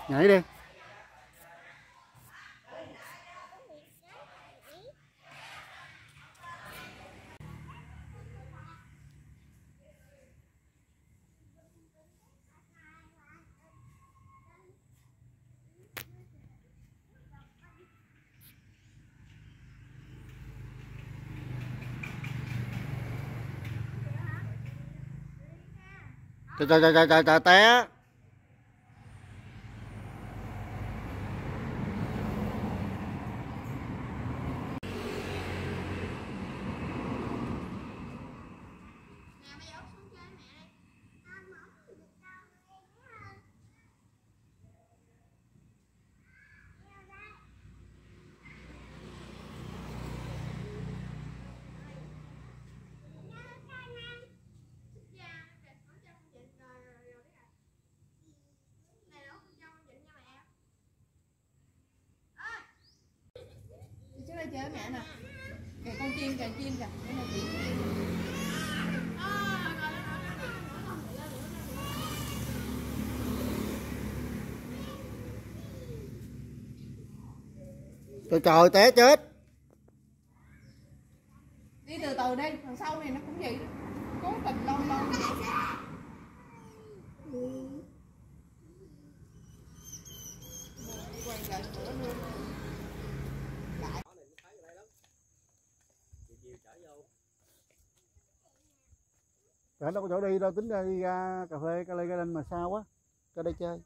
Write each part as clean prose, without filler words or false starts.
Nhảy đi. Trời té. Chơi chơi mẹ nè, kìa con chim kìa, chim kìa, cái này chị. Trời trời té chết. Đi từ từ đi, thằng sau này nó cũng vậy đó. Cố tình lâu lâu. Quay lại cửa luôn. Trời đâu có chỗ đi đâu, tính ra đi ra cà phê Cali Garden mà sao quá. Ra đây chơi.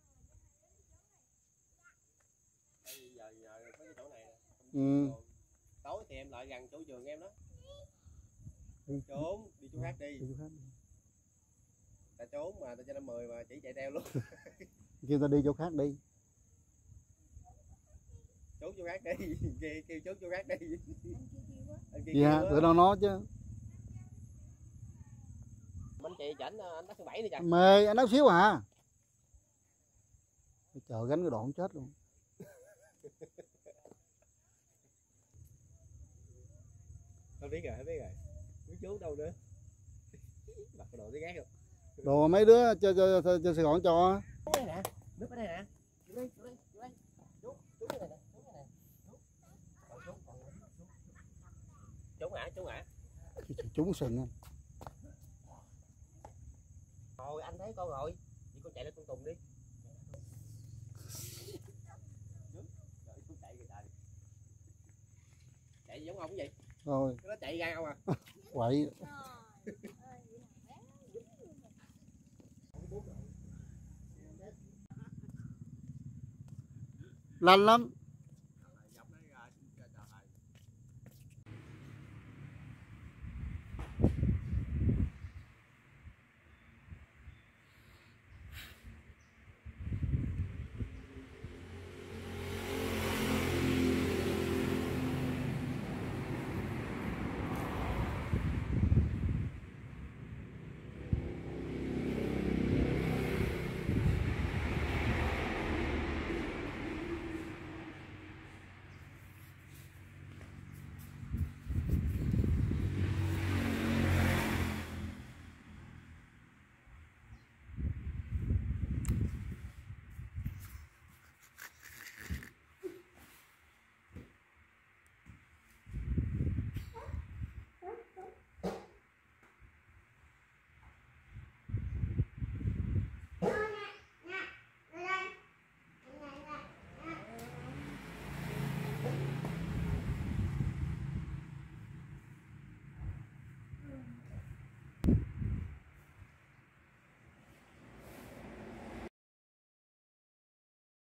Ừ. Tối thì em lại gần chỗ giường em đó. Trốn, đi chỗ khác đi. Ta trốn mà ta cho nó 10 mà chỉ chạy theo luôn. Kêu ta đi chỗ khác đi. Trốn chỗ khác đi, kêu trốn chỗ khác đi. Dạ, tụi đâu nói chứ. Anh chị chảnh anh bắt thứ 7 đi trời. Mê, anh nói xíu à. Chờ gánh cái đoạn chết luôn. Không biết rồi, không biết rồi. Biết trốn đâu nữa. Mặc cái đồ tí gác không? Đồ mấy đứa cho Sài Gòn cho. Nước đây nè, nước ở đây nè. Vô đây, vô đây, vô đây. Trốn đây nè, trốn đây nè. Trốn hả? Trúng sừng anh. Rồi anh thấy con rồi, vậy con chạy lên con Tùng đi. Chạy giống ông cái gì? Rồi. Nó chạy ra không à? Quậy. Lanh lắm.